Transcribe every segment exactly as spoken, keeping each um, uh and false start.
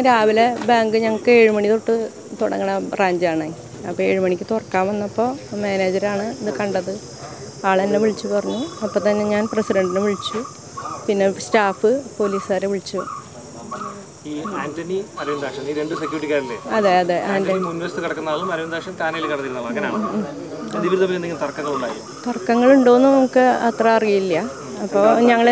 രാവിലെ ബാങ്ക് ഞങ്ങൾക്ക് ഏഴ് മണി തൊട്ട് തുടങ്ങണ ബ്രാഞ്ചാണ്. അപ്പോൾ ഏഴ് മണിക്ക് തുറക്കാൻ വന്നപ്പോൾ മാനേജറാണ് ഇത് കണ്ടത്. ആളെന്നെ വിളിച്ചു പറഞ്ഞു. അപ്പോൾ തന്നെ ഞാൻ പ്രസിഡന്റിനെ വിളിച്ചു, പിന്നെ സ്റ്റാഫ് പോലീസുകാരെ വിളിച്ചു. അതെ അതെ തർക്കങ്ങളുണ്ടോയെന്ന് നമുക്ക് അത്ര അറിയില്ല. അപ്പോൾ ഞങ്ങൾ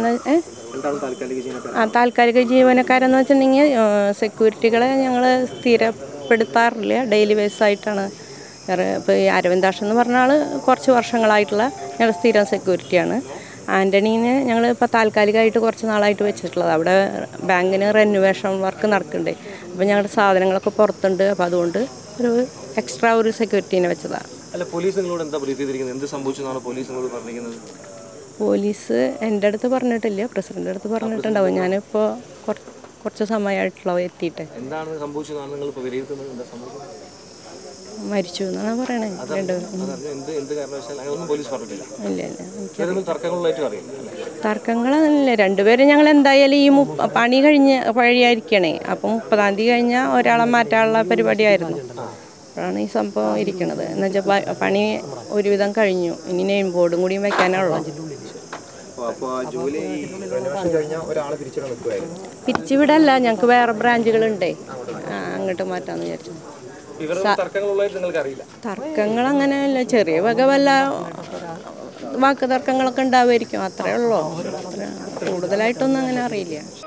ആ താൽക്കാലിക ജീവനക്കാരെന്ന് വെച്ചിട്ടുണ്ടെങ്കിൽ സെക്യൂരിറ്റികളെ ഞങ്ങൾ സ്ഥിരപ്പെടുത്താറില്ല, ഡെയിലി ബേസ് ആയിട്ടാണ്. ഇപ്പോൾ ഈ അരവിന്ദാക്ഷൻ എന്ന് പറഞ്ഞ ആൾ കുറച്ച് വർഷങ്ങളായിട്ടുള്ള ഞങ്ങൾ സ്ഥിരം സെക്യൂരിറ്റിയാണ്. ആൻ്റണീനെ ഞങ്ങൾ ഇപ്പോൾ താൽക്കാലികമായിട്ട് കുറച്ച് നാളായിട്ട് വെച്ചിട്ടുള്ളത്. അവിടെ ബാങ്കിന് റെനുവേഷൻ വർക്ക് നടക്കുന്നുണ്ട്. അപ്പോൾ ഞങ്ങളുടെ സാധനങ്ങളൊക്കെ പുറത്തുണ്ട്. അപ്പോൾ അതുകൊണ്ട് ഒരു എക്സ്ട്രാ ഒരു സെക്യൂരിറ്റീനെ വെച്ചതാണ്. പോലീസ് എൻ്റെ അടുത്ത് പറഞ്ഞിട്ടില്ല, പ്രസിഡന്റ് അടുത്ത് പറഞ്ഞിട്ടുണ്ടാവും. ഞാനിപ്പോൾ കുറച്ച് സമയമായിട്ടുള്ള എത്തിയിട്ട് മരിച്ചു എന്നാണ് പറയണേ രണ്ടുപേരും. ഇല്ല ഇല്ല തർക്കങ്ങളല്ല, രണ്ടുപേരും ഞങ്ങൾ എന്തായാലും ഈ പണി കഴിഞ്ഞ് വഴിയായിരിക്കണേ. അപ്പം മുപ്പതാം തീയതി കഴിഞ്ഞാൽ ഒരാളെ മാറ്റാനുള്ള പരിപാടിയായിരുന്നു. അപ്പോഴാണ് ഈ സംഭവം ഇരിക്കണത്. എന്നുവെച്ചാൽ പണി ഒരുവിധം കഴിഞ്ഞു, ഇനി നെയിം ബോർഡും കൂടിയും വെക്കാനുള്ളൂ. പിരിച്ചുവിടല്ല, ഞങ്ങൾക്ക് വേറെ ബ്രാഞ്ചുകളുണ്ടേ, അങ്ങോട്ട് മാറ്റാന്ന് വിചാരിച്ചു. തർക്കങ്ങൾ അങ്ങനെയല്ല, ചെറിയ വക വല്ല വാക്ക് തർക്കങ്ങളൊക്കെ ഉണ്ടാവുമായിരിക്കും, അത്രേ ഉള്ളൂ. കൂടുതലായിട്ടൊന്നും അങ്ങനെ അറിയില്ല.